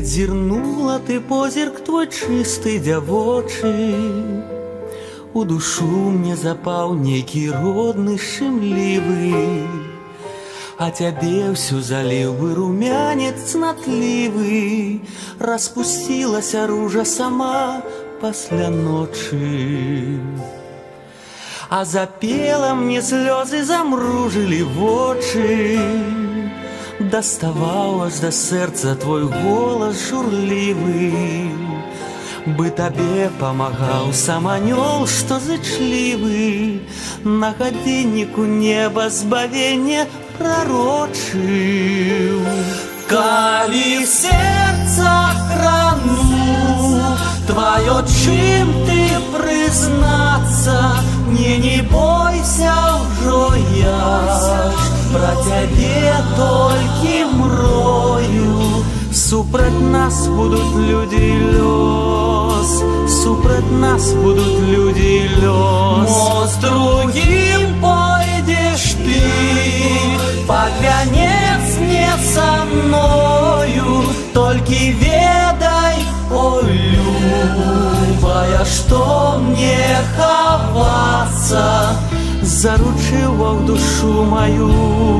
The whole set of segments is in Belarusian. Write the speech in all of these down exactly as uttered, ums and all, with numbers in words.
зірнула ты позірк твой чысты дзявочы, у душу мне запаў нейкі родны шчымлівы, а цябе ўсю заліў бы румянец цнатлівы, распусцілася ружа сама пасля ночы. А запела мне слёзы, замружылі вочы, даставаў аж да сэрца твой голас журлівы, бы табе памагаў сам анёл, што зычлівы, на гадзінніку неба збавенне прарочыў. Калі сэрца крану тваё, чым ты прызнацца, не, не бойся ўжо я, пра цябе толькі мрою. Супраць нас будут люди лёс, супраць нас будут люди лёс. Мо з другим пойдешь ты, под вянец не со мною, толькі ведай, ой, любая, што мне хавацца. Заручыў Бог душу мою,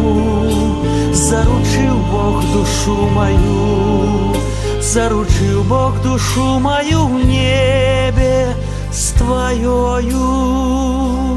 заручыў Бог душу мою, заручыў Бог душу мою в небе с твоёю.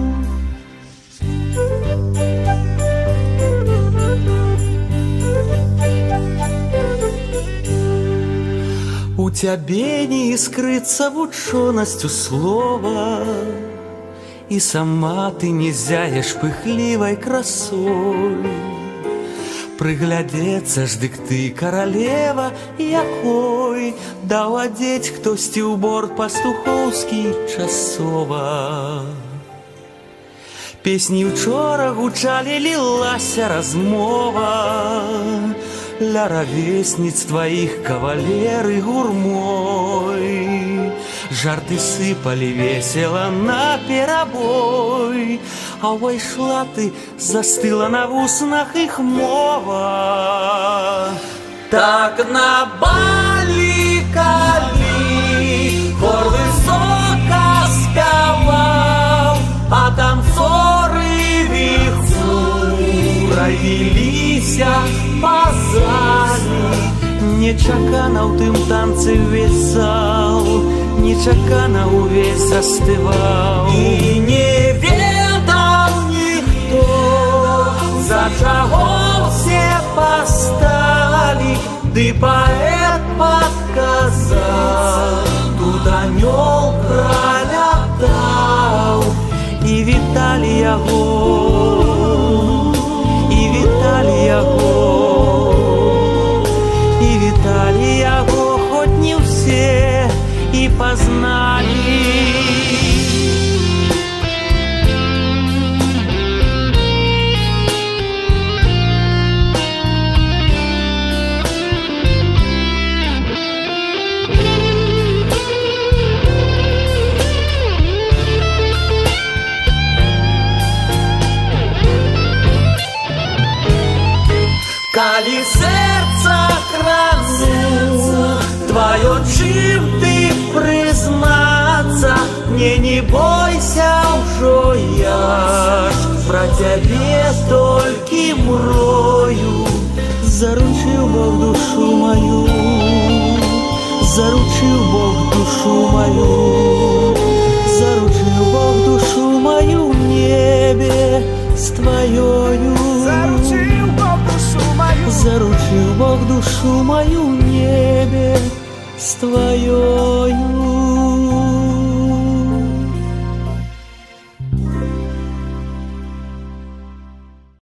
У цябе не іскрыцца вучонасцю слова, и сама ты не зяеш пыхлівай красой. Прыглядзецца ж дык ты, каралева, якой даў адзець хтосьці ў борт пастухоўскі часова. Песні учора гучалі, лілася размова, ля равесніц тваіх кавалеры гурмой. Жарты сыпалі весела наперабой, а ўвайшла ты, застыла на вуснах іх мова. Так на балі, калі хор высока спяваў, а танцоры віхурай віліся па залі. Нечакана ў тым танцы ўвесь зал, нечакана ўвесь застываў. І не ведаў ніхто, за чаго все пасталі, ды паэт падказаў, тут анёл пралятаў, і віталі яго, і віталі яго, і віталі яго, хоць не ўсе і пазналі. Калі сэрца крану тваё, чым ты прызнацца, не, не бойся ўжо я, пра цябе толькі мрою. Заручыў Бог душу мою, заручыў Бог душу мою, заручыў Бог душу мою в небе с твоёю. Заручил Бог душу мою, заручил Бог душу мою в небе с твоёю.